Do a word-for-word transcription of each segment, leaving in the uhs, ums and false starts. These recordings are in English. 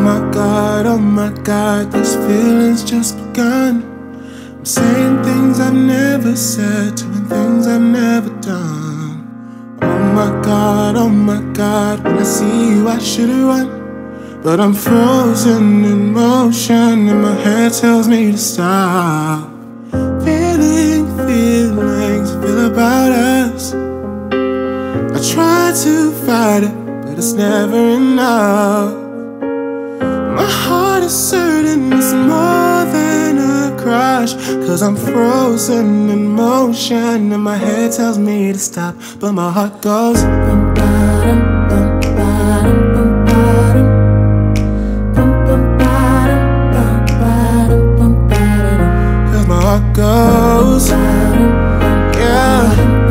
my God, oh my God, this feeling's just begun. I'm saying things I've never said, doing things I've never done. Oh my God, oh my God, when I see you I should run, but I'm frozen in motion and my head tells me to stop. Feeling feelings I feel about us. I try to fight it, but it's never enough. My heart is certain it's more than a crush, 'cause I'm frozen in motion and my head tells me to stop, but my heart goes bum, ba-dum, bum, ba-dum, bum, ba-dum. Bum, bum, ba-dum, bum, ba-dum, bum, ba-dum. 'Cause my heart goes, yeah,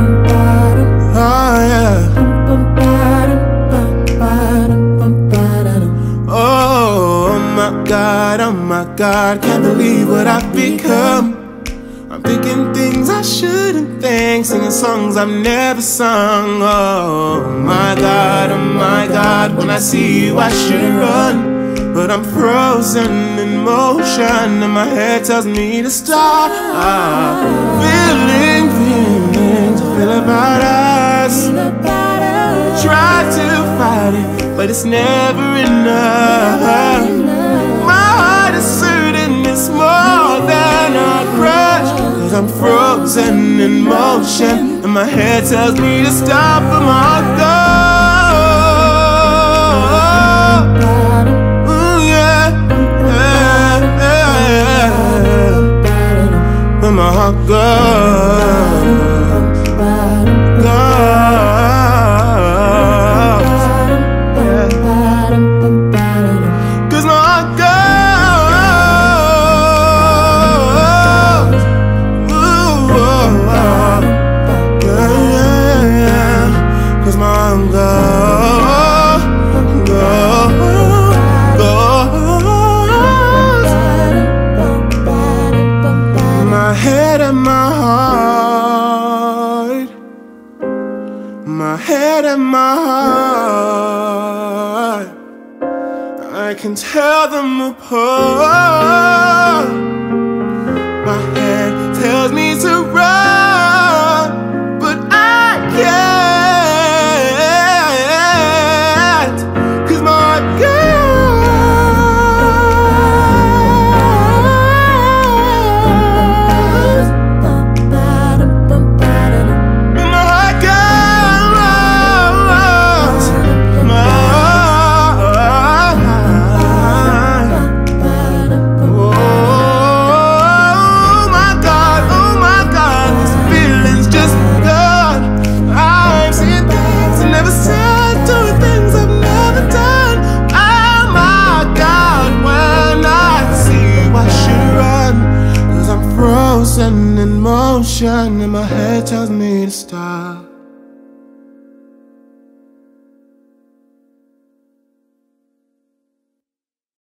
oh yeah. God, oh my God, can't believe what I've become. I'm thinking things I shouldn't think, singing songs I've never sung. Oh my God, oh my God, when I see you I should run, but I'm frozen in motion and my head tells me to stop. Feeling, feelings I feel about us. Try to fight it, but it's never enough. It's more than a crush, 'cause I'm frozen in motion and my head tells me to stop, but my heart goes, ooh, yeah, yeah, yeah, but my heart goes, goes, yeah. 'Cause my heart goes. My head and my heart, I can tell them apart. My head tells me to run, but I can't, 'cause my heart goes, but my heart goes. In motion and my head tells me to stop.